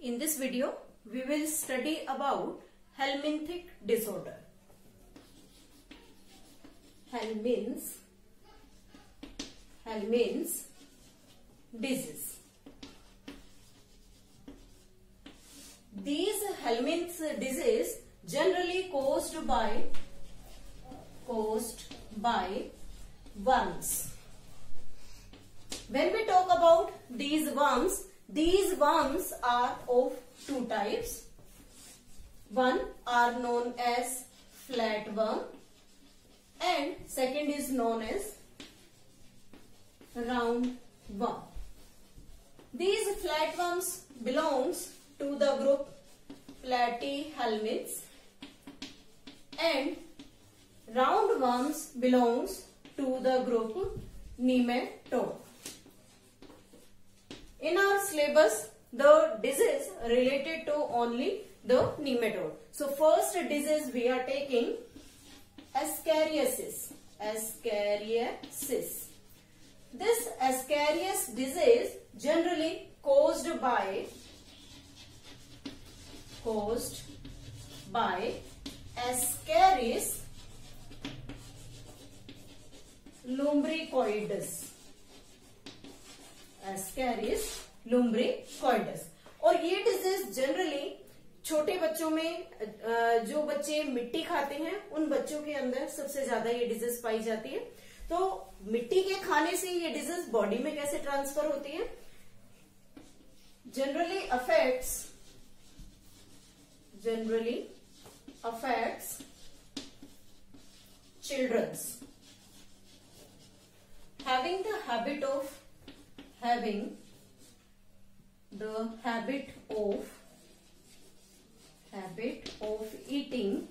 In this video, we will study about Helminth disorder. Helminth disease. These Helminth disease generally caused by worms. When we talk about these worms are of two types. One are known as flatworm and second is known as roundworm. These flatworms belongs to the group Platyhelminths and roundworms belongs to the group Nematode. In our syllabus, the disease related to only the nematode. So first disease we are taking Ascariasis. This Ascarias disease generally caused by Ascaris lumbricoides. Ascaris lumbricoides. और ये disease generally छोटे बच्चों में जो बच्चे मिट्टी खाते हैं उन बच्चों के अंदर सबसे ज्यादा ये डिजीज पाई जाती है। तो मिट्टी के खाने से ये डिजीज बॉडी में कैसे ट्रांसफर होती है? Generally affects children's having the habit of eating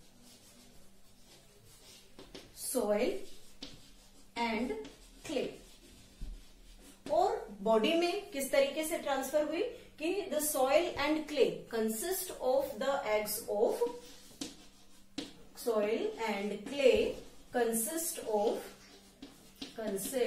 soil and clay. और बॉडी में किस तरीके से ट्रांसफर हुई कि the soil and clay consist of the eggs of soil and clay consist of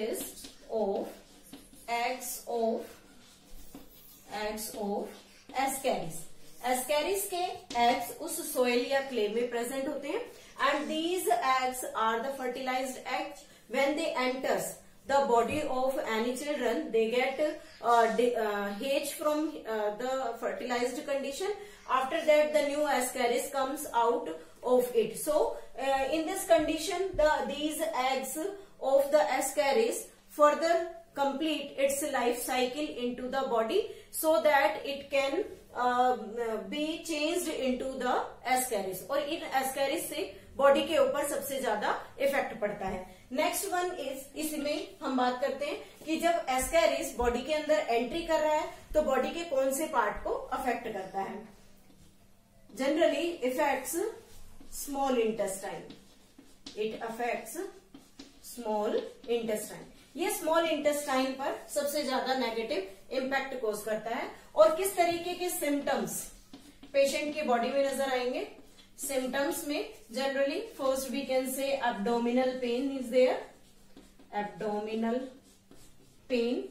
eggs of Ascaris. Ascaris के eggs उस soil या clay में present होते हैं and these eggs are the fertilized eggs. When they enters the body of any children, they get hatch from the fertilized condition. After that, the new Ascaris comes out of it. So, in this condition, these eggs of the Ascaris further complete its life cycle into the body so that it can be changed into the Ascaris. और इन Ascaris से body के ऊपर सबसे ज्यादा effect पड़ता है. Next one is, इसमें हम बात करते हैं कि जब Ascaris बॉडी के अंदर एंट्री कर रहा है तो बॉडी के कौन से पार्ट को अफेक्ट करता है? Generally affects small intestine. It affects small intestine. ये स्मॉल इंटेस्टाइन पर सबसे ज्यादा नेगेटिव इम्पैक्ट कोज करता है. और किस तरीके के सिम्टम्स पेशेंट की बॉडी में नजर आएंगे? सिम्टम्स में generally first we can say abdominal pain is there. Abdominal pain.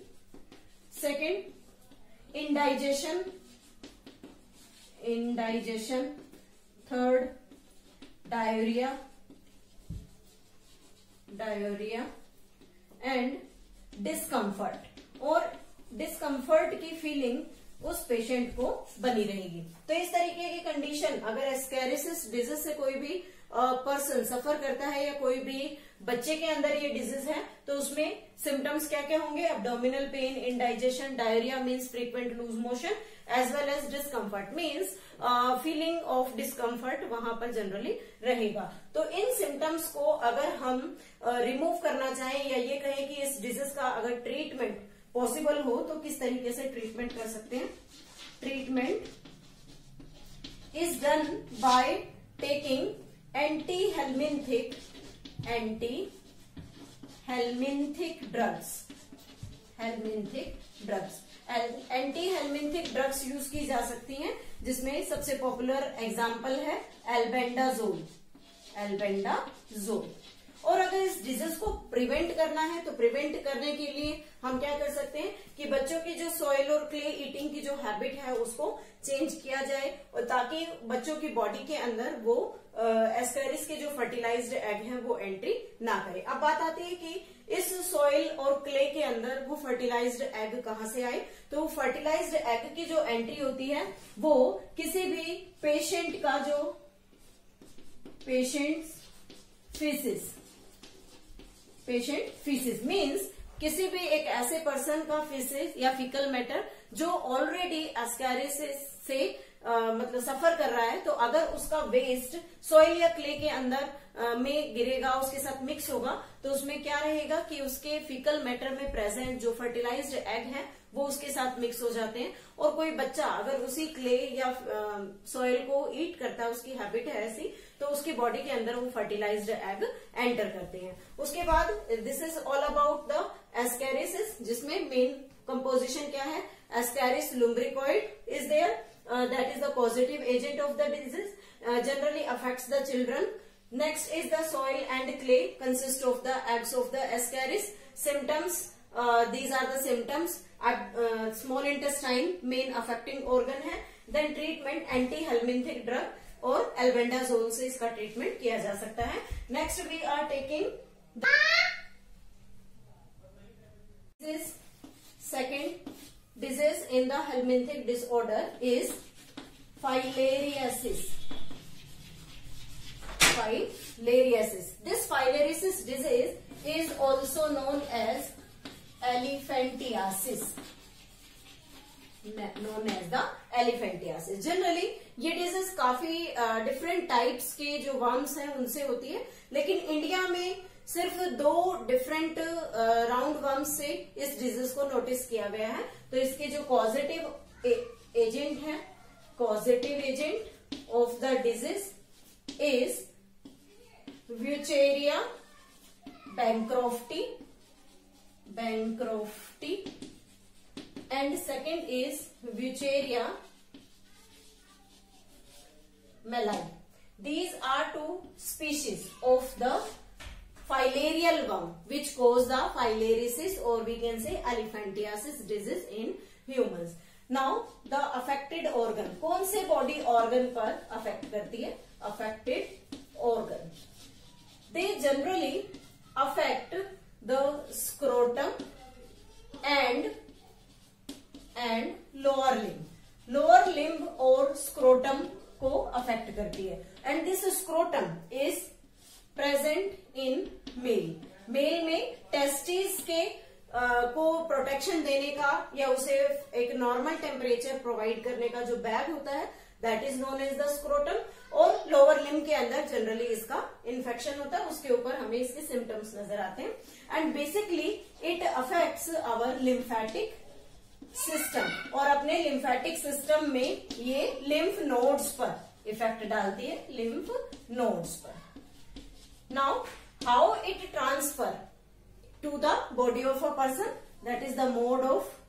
Second indigestion. Third diarrhoea and discomfort. और डिस्कम्फर्ट की फीलिंग उस पेशेंट को बनी रहेगी. तो इस तरीके की कंडीशन अगर एस्कैरिसिस डिजीज से कोई भी पर्सन सफर करता है या कोई भी बच्चे के अंदर ये डिजीज है तो उसमें सिम्टम्स क्या क्या होंगे? Abdominal pain, indigestion, diarrhoea means frequent loose motion as well as discomfort means feeling of discomfort वहां पर जनरली रहेगा. तो इन सिम्टम्स को अगर हम रिमूव करना चाहें या ये कहें कि इस डिजीज का अगर ट्रीटमेंट पॉसिबल हो तो किस तरीके से ट्रीटमेंट कर सकते हैं? Treatment is done by taking anti helminthic drugs. Anti helminthic drugs use की जा सकती हैं जिसमें सबसे पॉपुलर एग्जांपल है एल्बेंडाजोल. और अगर इस डिजीज को प्रिवेंट करना है तो प्रिवेंट करने के लिए हम क्या कर सकते हैं कि बच्चों की जो सॉइल और क्ले ईटिंग की जो हैबिट है उसको चेंज किया जाए, और ताकि बच्चों की बॉडी के अंदर वो एस्केरिस के जो फर्टिलाइज्ड एग हैं वो एंट्री ना करे। अब बात आती है कि इस सॉइल और क्ले के अंदर वो फर्टिलाइज्ड एग कहाँ से आए। तो फर्टिलाइज्ड एग की जो एंट्री होती है वो किसी भी पेशेंट का जो पेशेंट फीसिस मीन्स किसी भी एक ऐसे पर्सन का फीसिस या फीकल मैटर जो ऑलरेडी एस्केरिसिस से मतलब सफर कर रहा है, तो अगर उसका वेस्ट सॉइल या क्ले के अंदर में गिरेगा, उसके साथ मिक्स होगा, तो उसमें क्या रहेगा कि उसके फीकल मैटर में प्रेजेंट जो फर्टिलाइज्ड एग है वो उसके साथ मिक्स हो जाते हैं। और कोई बच्चा अगर उसी क्ले या सॉइल को ईट करता है, उसकी हैबिट है ऐसी, तो उसकी बॉडी के अंदर वो फर्टिलाइज्ड एग एंटर करते हैं। उसके बाद this is all about the ascariasis, जिसमें मेन कंपोजिशन क्या है, Ascaris lumbricoid is there, that is the causative agent of the disease, generally affects the children. Next is the soil and clay consist of the eggs of the ascaris. Symptoms, these are the symptoms. Small intestine main affecting organ है. Then treatment anti-helminthic drug और albendazole से इसका treatment किया जा सकता है. Next we are taking this second disease in the helminthic disorder is filariasis. This filariasis disease is also known as elephantiasis. Generally ये disease काफी डिफरेंट टाइप्स के जो वर्म्स हैं उनसे होती है, लेकिन इंडिया में सिर्फ 2 डिफरेंट राउंड वर्म्स से इस डिजीज को नोटिस किया गया है। तो इसके जो कॉजेटिव एजेंट है, causative agent of the disease is Wuchereria bancrofti and second is Wuchereria malayi. These are 2 species of the filarial worm which cause the filariasis or we can say elephantiasis disease in humans. Now the affected organ, कौन से body organ पर affect करती है? Affected organ, they generally affect the scrotum and lower limb. Lower limb और scrotum को affect करती है, and this scrotum is present in male. Male में टेस्टिस के को प्रोटेक्शन देने का या उसे एक नॉर्मल टेम्परेचर प्रोवाइड करने का जो बैग होता है that is known as the scrotum. और लोअर लिम्ब के अंदर जनरली इसका इन्फेक्शन होता है, उसके ऊपर हमें इसके सिम्टम्स नजर आते हैं. And basically it affects our lymphatic system, और अपने लिम्फेटिक सिस्टम में ये लिम्फ नोड्स पर इफेक्ट डालती है, लिम्फ नोड्स पर. Now, how it transfer to the body of a person? That is the mode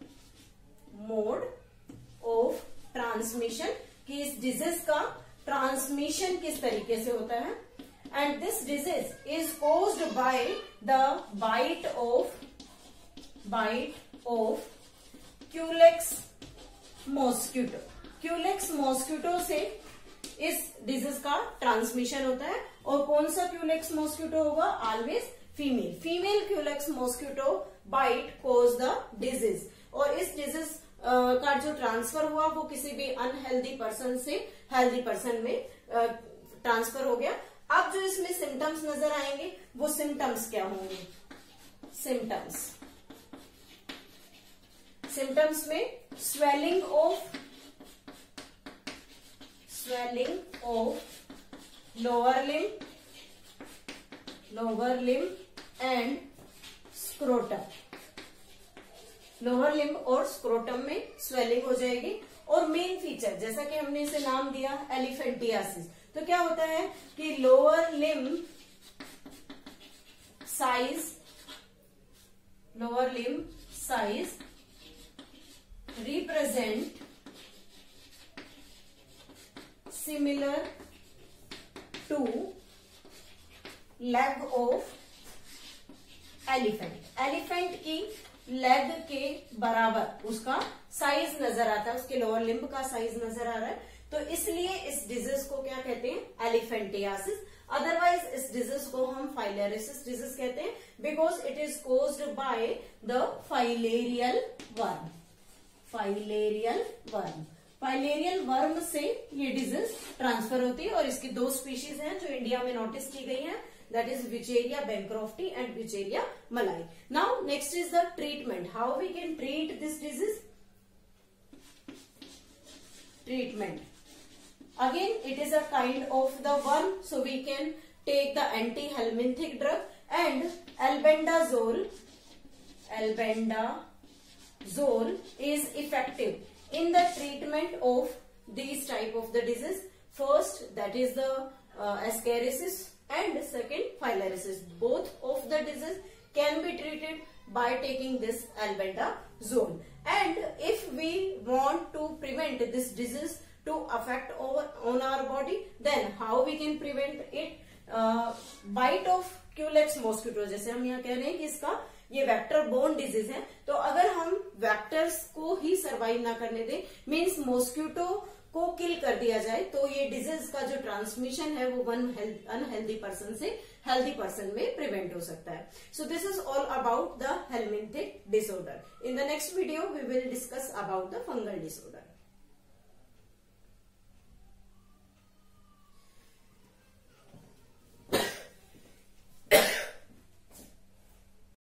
of transmission. कि इस disease का transmission किस तरीके से होता है? And this disease is caused by the bite of Culex mosquito. Culex mosquito से इस डिजीज का ट्रांसमिशन होता है. और कौन सा क्यूलेक्स मॉस्किटो होगा? Always female Culex mosquito bite cause the disease. और इस डिजीज का जो ट्रांसफर हुआ वो किसी भी अनहेल्दी पर्सन से हेल्दी पर्सन में ट्रांसफर हो गया. अब जो इसमें सिम्टम्स नजर आएंगे वो सिम्टम्स क्या होंगे? सिम्टम्स में swelling of lower limb and scrotum. Lower limb और स्क्रोटम में स्वेलिंग हो जाएगी. और मेन फीचर जैसा कि हमने इसे नाम दिया एलिफेंटियासिस, तो क्या होता है कि lower limb size represent similar to leg of elephant, elephant की लेग के बराबर उसका साइज नजर आता है, उसके लोअर लिम्ब का साइज नजर आ रहा है, तो इसलिए इस डिजीज को क्या कहते हैं, एलिफेंटियासिस। अदरवाइज इस डिजीज को हम फाइलेरियस डिजीज कहते हैं, because it is caused by the filarial worm. Filarial worm, filarial worm से ये डिजीज ट्रांसफर होती है, और इसकी दो स्पीशीज हैं जो इंडिया में नोटिस की गई हैं, that is Wucheria bancrofti and Wucheria malai. Now next is the treatment. How we can treat this disease? Treatment. Again it is a kind of the worm, so we can take the anti-helminthic drug and albendazole. Albendazole is effective in the treatment of these type of the disease. First, that is the ascariasis, and second, filariasis. Both of the disease can be treated by taking this albendazole. And if we want to prevent this disease to affect on our body, then how we can prevent it? Bite of Culex mosquito, जैसे हम यहाँ कह रहे हैं कि इसका ये vector borne disease है, तो अगर हम वेक्टर्स को ही सर्वाइव ना करने दें, मीन्स मॉस्किटो को किल कर दिया जाए, तो ये डिजीज का जो ट्रांसमिशन है वो वन अनहेल्दी पर्सन से हेल्दी पर्सन में प्रिवेंट हो सकता है. So this is all about the helminthic disorder. In the next video we will discuss about the fungal disorder.